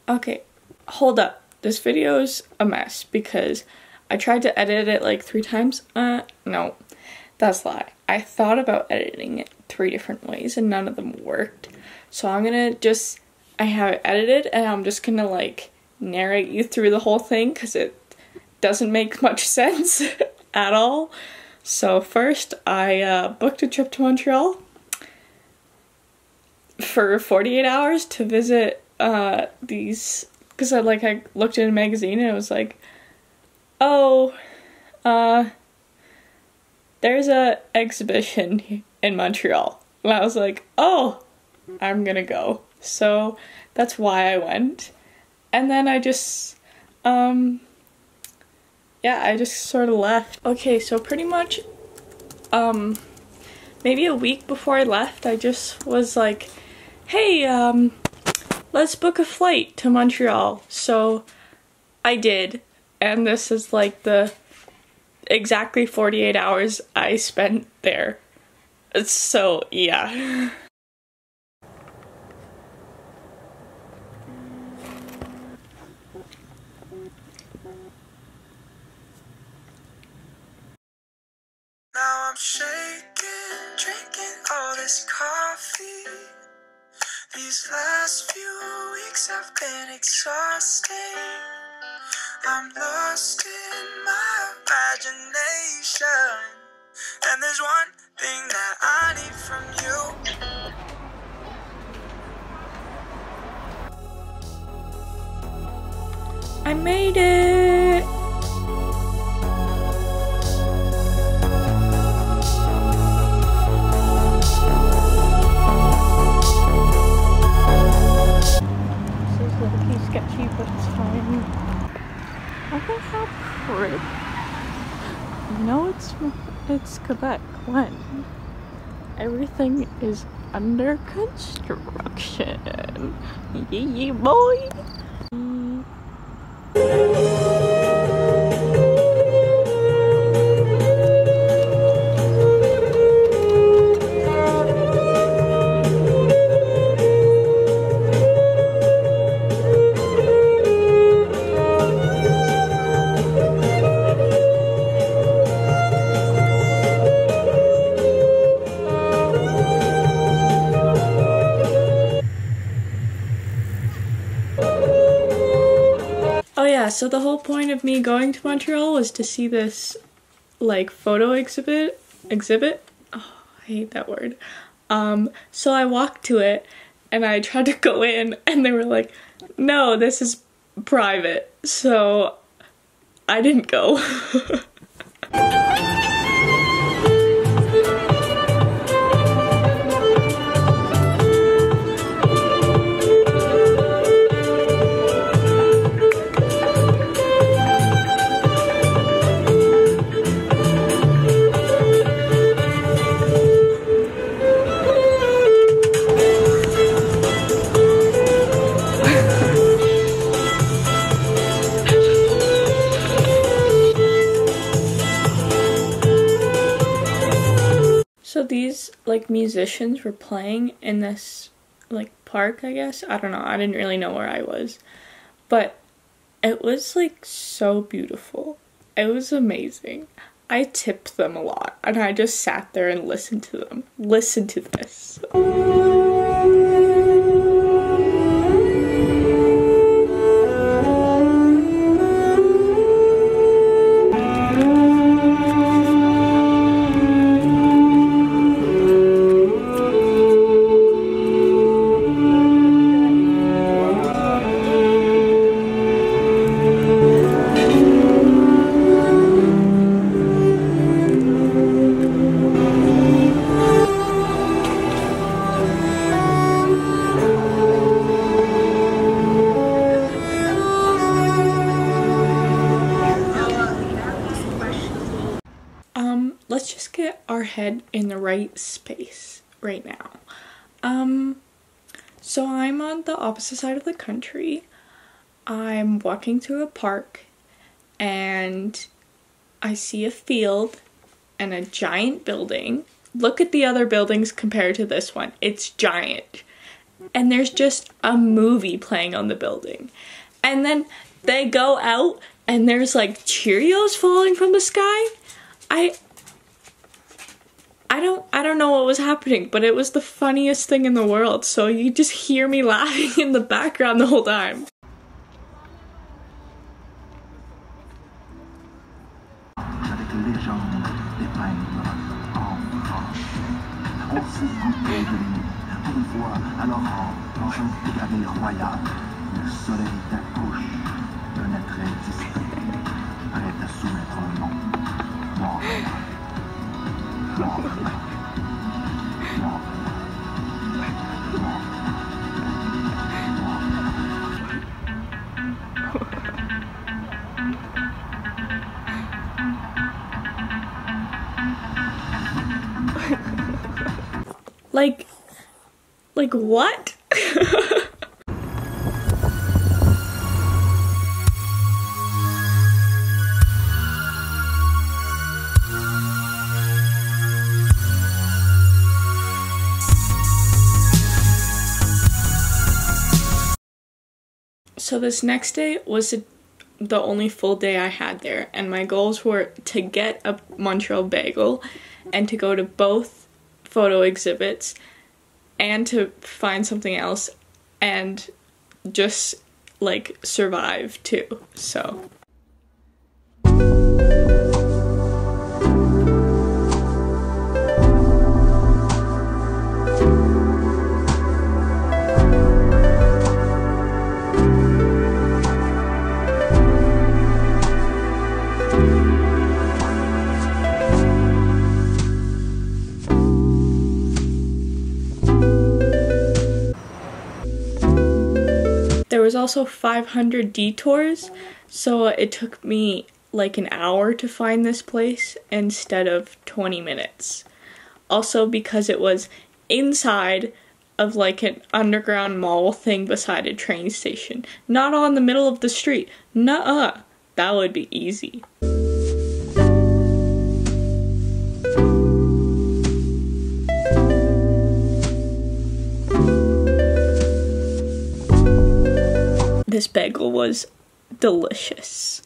Okay, hold up. This video's a mess because I tried to edit it like 3 times. No, that's a lie. I thought about editing it 3 different ways and none of them worked. So I'm gonna just, I have it edited and I'm just gonna like narrate you through the whole thing because it doesn't make much sense at all. So first, I booked a trip to Montreal for 48 hours to visit these, because I looked in a magazine and it was like, oh, there's a exhibition in Montreal. And I was like, oh, I'm gonna go. So that's why I went. And then I just, yeah, I just sort of left. Okay, so pretty much, maybe a week before I left, I just was like, hey, let's book a flight to Montreal. So I did, and this is like the exactly 48 hours I spent there. So yeah. Now I'm shaking, drinking all this coffee. These last few weeks have been exhausting. I'm lost in my imagination, and there's one thing that I need from you. I made it! Sketchy, but it's fine. Look at how pretty. You know it's Quebec when everything is under construction. Yeah, boy. Oh yeah, so the whole point of me going to Montreal was to see this like photo exhibit. Oh, I hate that word. So I walked to it and I tried to go in and they were like, no, this is private. So I didn't go. So these like musicians were playing in this like park, I guess. I don't know. I didn't really know where I was. But it was like so beautiful. It was amazing. I tipped them a lot and I just sat there and listened to them. Listen to this. Let's just get our head in the right space right now. So I'm on the opposite side of the country. I'm walking through a park and I see a field and a giant building. Look at the other buildings compared to this one. It's giant. and there's just a movie playing on the building. And then they go out and there's like Cheerios falling from the sky. I don't know what was happening, but it was the funniest thing in the world. So you just hear me laughing in the background the whole time. Like what? So this next day was the only full day I had there, and my goals were to get a Montreal bagel and to go to both photo exhibits and to find something else and just like survive too. So there was also 500 detours, so it took me like an hour to find this place instead of 20 minutes. Also because it was inside of like an underground mall thing beside a train station, not on the middle of the street. Nuh-uh, that would be easy. This bagel was delicious.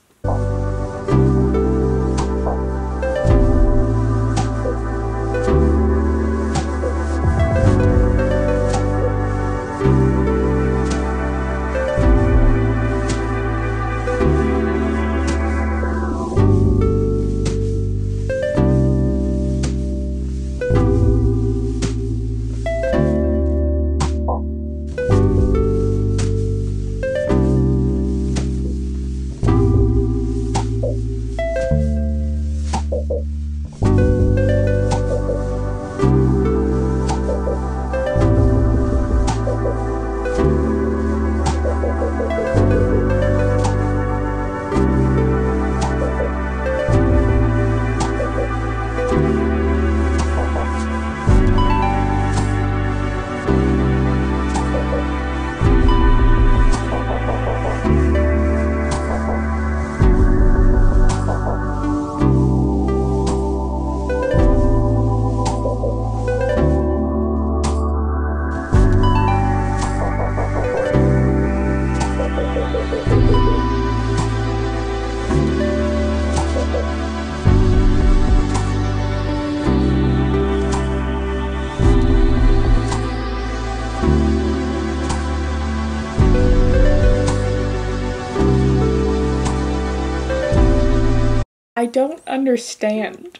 I don't understand.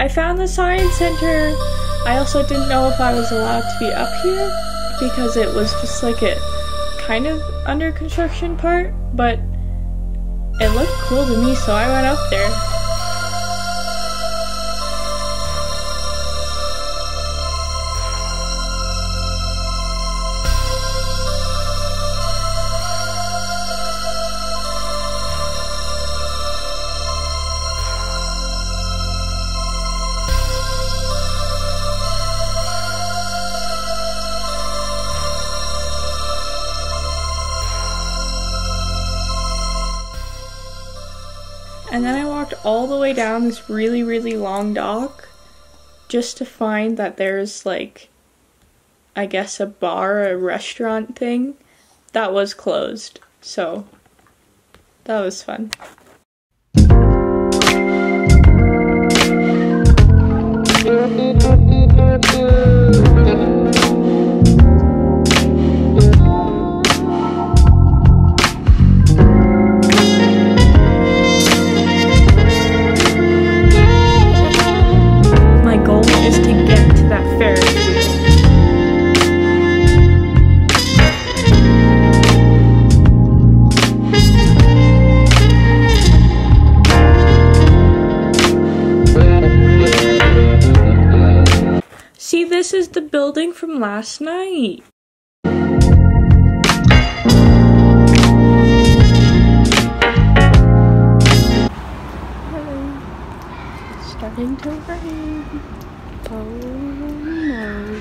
I found the science center. I also didn't know if I was allowed to be up here because it was just like a kind of under construction part, but it looked cool to me, so I went up there. And then I walked all the way down this really, really long dock just to find that there's like, I guess a bar or a restaurant thing that was closed. So that was fun. See, this is the building from last night. Hello. It's starting to rain. Oh no.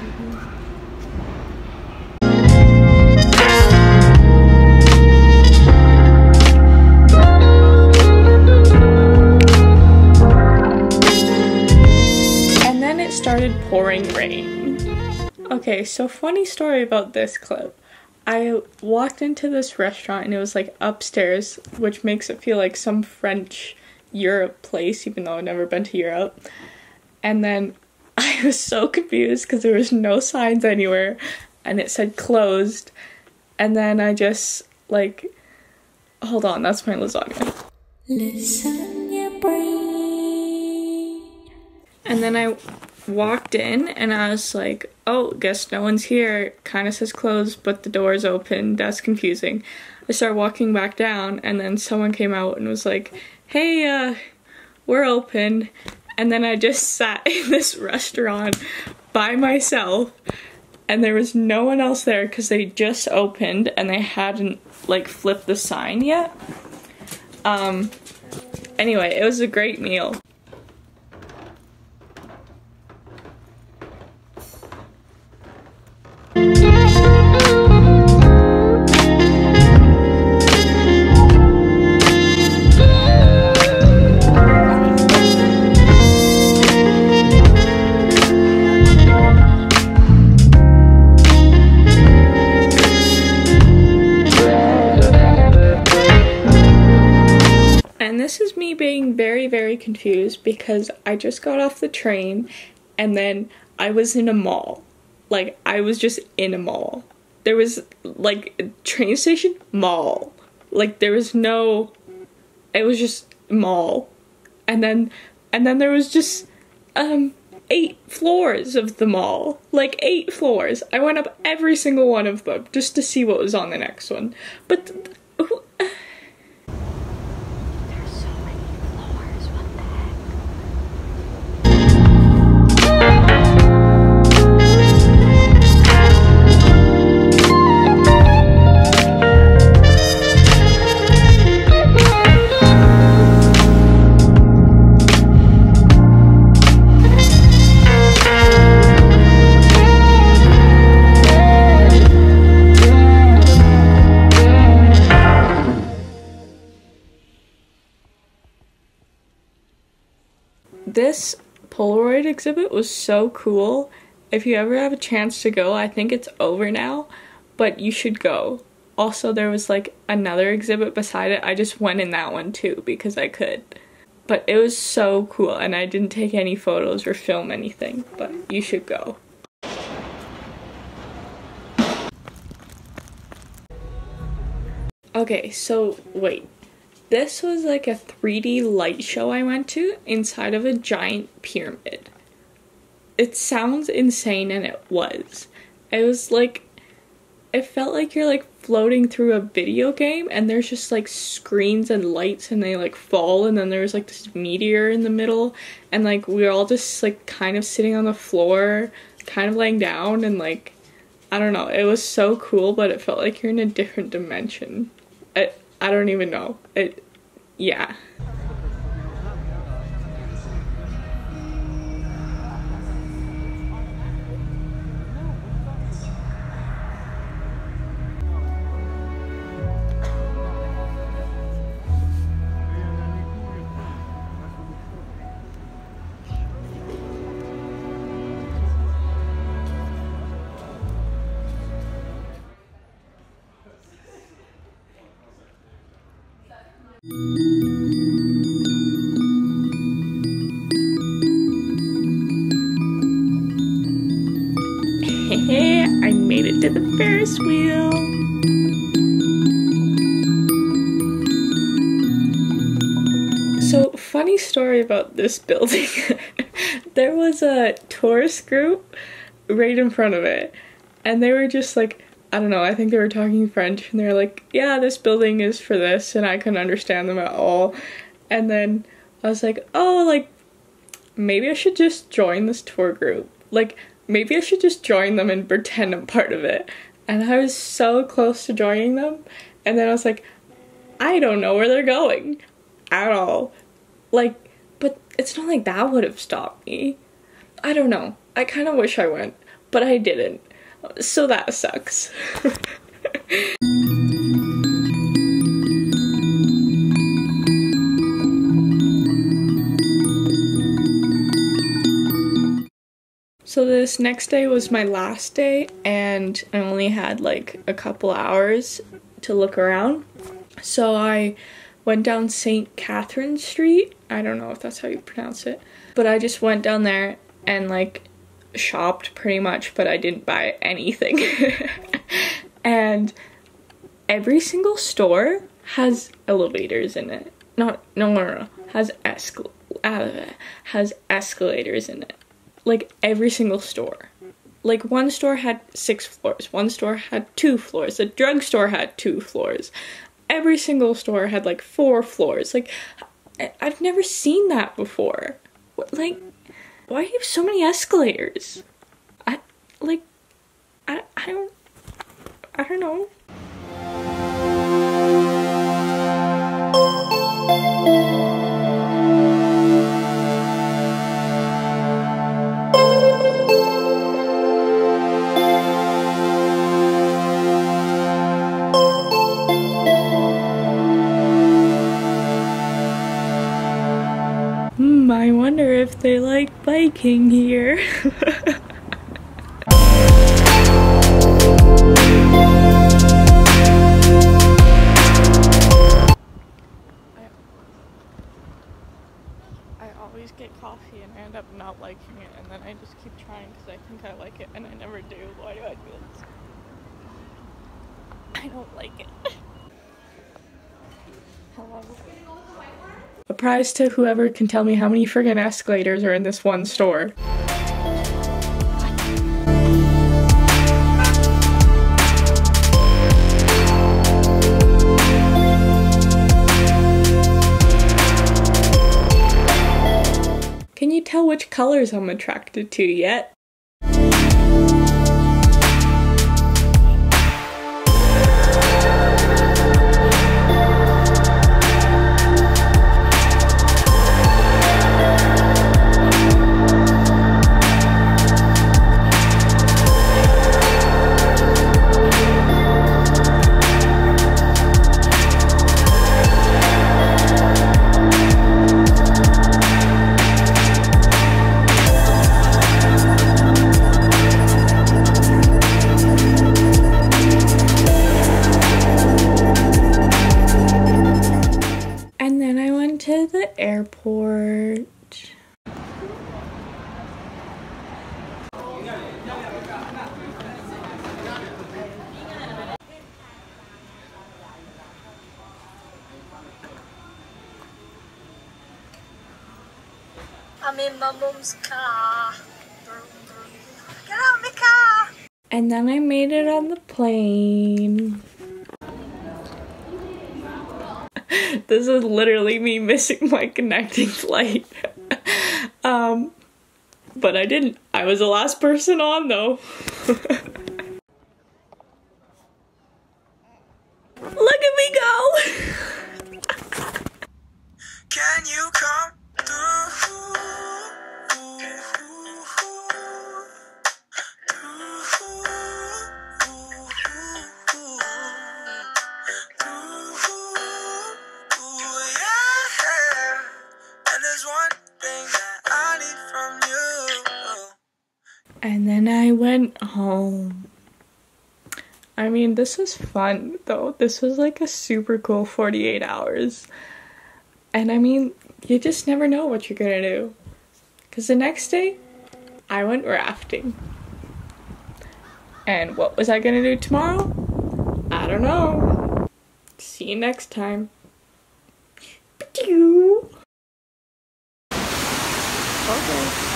Started pouring rain. Okay, so funny story about this clip. I walked into this restaurant and it was like upstairs, which makes it feel like some French Europe place, even though I've never been to Europe. And then I was so confused because there was no signs anywhere and it said closed. And then I just like, hold on, that's my lasagna. Listen your brain. And then I walked in and I was like, oh, guess no one's here. Kind of says closed, but the door's open. That's confusing. I started walking back down and then someone came out and was like, hey, we're open. And then I just sat in this restaurant by myself and there was no one else there because they just opened and they hadn't like flipped the sign yet. Anyway, it was a great meal. And this is me being very, very confused because I just got off the train and then I was in a mall. Like, I was just in a mall. There was, like, a train station, mall. Like, there was no, it was just mall. And then there was just, 8 floors of the mall. Like, 8 floors. I went up every single one of them just to see what was on the next one. But, this Polaroid exhibit was so cool. If you ever have a chance to go, I think it's over now, but you should go. Also, there was like another exhibit beside it. I just went in that one too because I could. But it was so cool and I didn't take any photos or film anything, but you should go. Okay, so wait. This was like a 3D light show I went to inside of a giant pyramid. It sounds insane, and it was. It was like, it felt like you're like floating through a video game and there's just like screens and lights and they like fall, and then there's like this meteor in the middle, and like we were all just like kind of sitting on the floor, kind of laying down, and like, I don't know, it was so cool, but it felt like you're in a different dimension. I don't even know. Yeah. I made it to the Ferris wheel. So, funny story about this building. There was a tourist group right in front of it, and they were just like, I don't know, I think they were talking French, and they were like, yeah, this building is for this, and I couldn't understand them at all. And then I was like, oh, like, maybe I should just join this tour group. Like, maybe I should just join them and pretend I'm part of it. And I was so close to joining them, and then I was like, I don't know where they're going at all. Like, but it's not like that would have stopped me. I don't know. I kind of wish I went, but I didn't. So that sucks. So this next day was my last day, and I only had like a couple hours to look around. So I went down St. Catherine Street. I don't know if that's how you pronounce it. But I just went down there and like shopped pretty much, but I didn't buy anything. And every single store has elevators in it. No. Has escalators in it. Like every single store. Like one store had 6 floors, one store had 2 floors, a drugstore had 2 floors. Every single store had like 4 floors. Like, I've never seen that before. Like, why do you have so many escalators? I don't know. I wonder if they like biking here. I always get coffee and I end up not liking it, and then I just keep trying because I think I like it and I never do. Why do I do this? I don't like it. Hello. A prize to whoever can tell me how many friggin' escalators are in this one store. Can you tell which colors I'm attracted to yet? I'm in my mum's car. Vroom, vroom. Get out my car! And then I made it on the plane. This is literally me missing my connecting flight. But I didn't. I was the last person on though. Look at me go! Can you come through? Yeah. And there's one thing that I need from you. And then I went home. I mean, this was fun though. This was like a super cool 48 hours. And I mean, you just never know what you're gonna do. Because the next day, I went rafting. And what was I gonna do tomorrow? I don't know. See you next time. Okay.